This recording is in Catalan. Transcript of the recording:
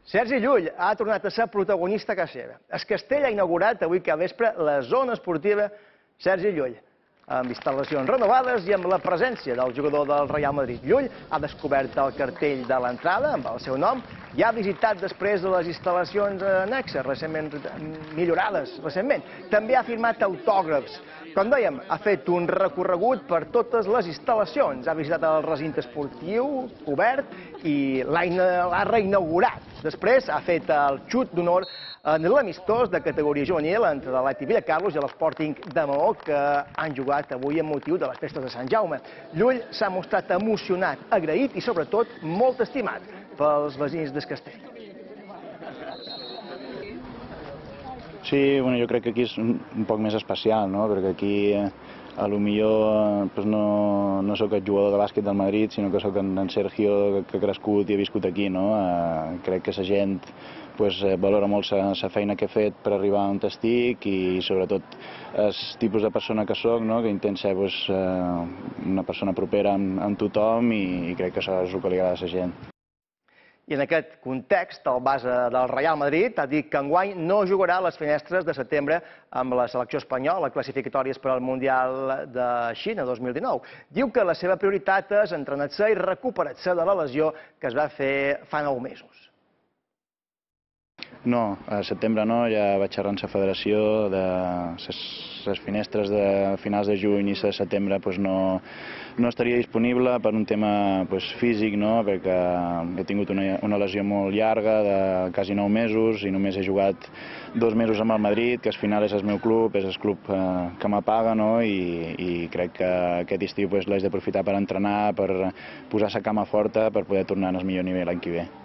Sergi Llull ha tornat a ser protagonista a casa seva. El Castell ha inaugurat avui cada vespre la zona esportiva Sergi Llull, amb instal·lacions renovades i amb la presència del jugador del Reial Madrid. Llull ha descobert el cartell de l'entrada amb el seu nom i ha visitat després de les instal·lacions annexes, recentment millorades. També ha firmat autògrafs. Com dèiem, ha fet un recorregut per totes les instal·lacions. Ha visitat el recinte esportiu obert i l'ha reinaugurat. Després ha fet el xut d'honor en l'amistós de categoria juvenil entre l'Atlètic Vilacarlos i l'Sporting de Maó, que han jugat avui amb motiu de les festes de Sant Jaume. Llull s'ha mostrat emocionat, agraït i sobretot molt estimat pels veïns del Castell. Sí, jo crec que aquí és un poc més especial, perquè aquí potser no soc el jugador de bàsquet del Madrid, sinó que soc en Sergio, que ha crescut i ha viscut aquí. Crec que la gent valora molt la feina que he fet per arribar on estic i sobretot el tipus de persona que soc, que intent ser una persona propera amb tothom i crec que això és el que li agrada a la gent. I en aquest context, el base del Reial Madrid ha dit que enguany no jugarà a les finestres de setembre amb la selecció espanyola, classificatòries per al Mundial de Xina 2019. Diu que la seva prioritat és entrenar-se i recuperar-se de la lesió que es va fer fa 9 mesos. No, a setembre no, ja vaig xerrar amb la federació de les finestres de finals de juny i de setembre no estaria disponible per un tema físic, perquè he tingut una lesió molt llarga de quasi 9 mesos i només he jugat 2 mesos amb el Madrid, que al final és el meu club, és el club que m'apaga i crec que aquest estiu l'haig d'aprofitar per entrenar, per posar la cama forta per poder tornar al millor nivell l'any que ve.